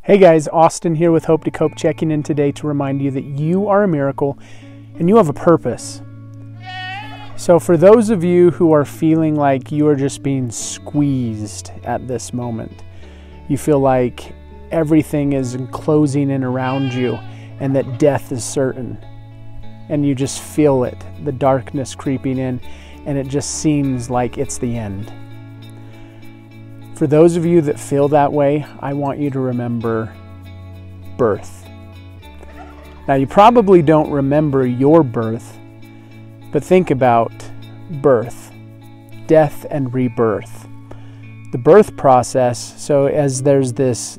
Hey guys, Austin here with Hope to Cope, checking in today to remind you that you are a miracle and you have a purpose. So for those of you who are feeling like you are just being squeezed at this moment, you feel like everything is closing in around you and that death is certain, and you just feel it, the darkness creeping in, and it just seems like it's the end. For those of you that feel that way, I want you to remember birth. Now, you probably don't remember your birth, but think about birth, death and rebirth. The birth process, so as there's this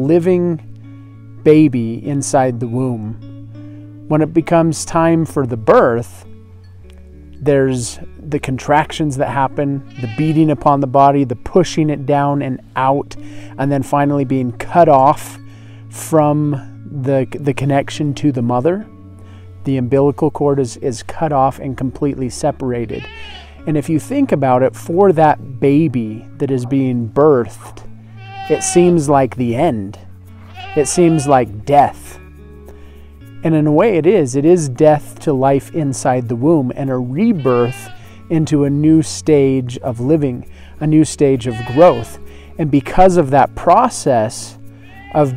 living baby inside the womb, when it becomes time for the birth, there's the contractions that happen, the beating upon the body, the pushing it down and out, and then finally being cut off from the connection to the mother. The umbilical cord is cut off and completely separated. And if you think about it, for that baby that is being birthed, it seems like the end. It seems like death. And in a way it is death to life inside the womb and a rebirth into a new stage of living, a new stage of growth. And because of that process of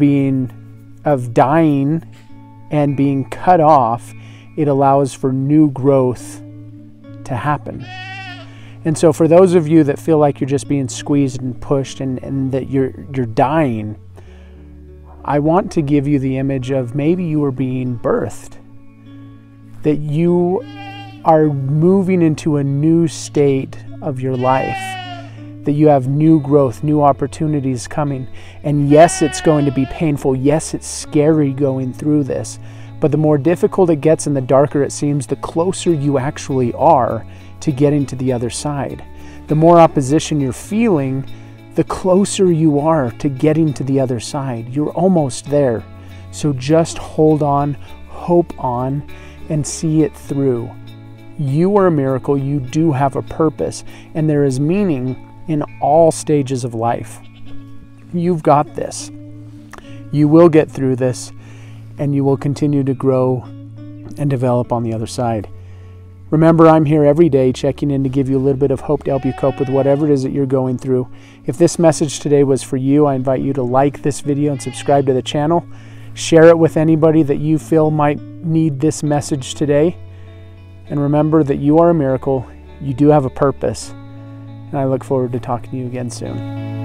dying and being cut off, it allows for new growth to happen. And so for those of you that feel like you're just being squeezed and pushed and that you're dying, I want to give you the image of maybe you are being birthed, that you are moving into a new state of your life, that you have new growth, new opportunities coming. And yes, it's going to be painful. Yes, it's scary going through this, but the more difficult it gets and the darker it seems, the closer you actually are to getting to the other side. The more opposition you're feeling, the closer you are to getting to the other side. You're almost there. So just hold on, hope on, and see it through. You are a miracle. You do have a purpose, and there is meaning in all stages of life. You've got this. You will get through this, and you will continue to grow and develop on the other side. Remember, I'm here every day checking in to give you a little bit of hope to help you cope with whatever it is that you're going through. If this message today was for you, I invite you to like this video and subscribe to the channel. Share it with anybody that you feel might need this message today. And remember that you are a miracle. You do have a purpose. And I look forward to talking to you again soon.